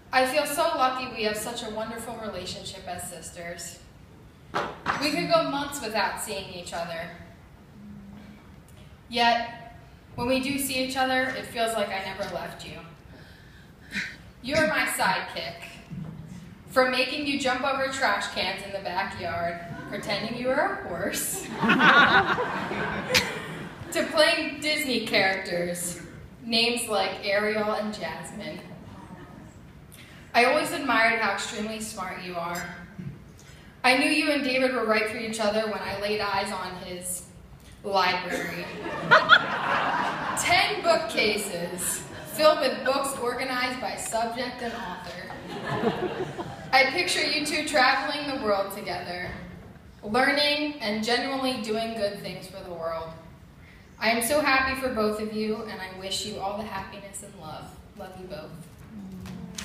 I feel so lucky we have such a wonderful relationship as sisters. We could go months without seeing each other. Yet, when we do see each other, it feels like I never left you. You're my sidekick. From making you jump over trash cans in the backyard, pretending you were a horse, to playing Disney characters, names like Ariel and Jasmine. I always admired how extremely smart you are. I knew you and David were right for each other when I laid eyes on his library. 10 bookcases filled with books organized by subject and author. I picture you two traveling the world together, learning and genuinely doing good things for the world. I am so happy for both of you, and I wish you all the happiness and love. Love you both.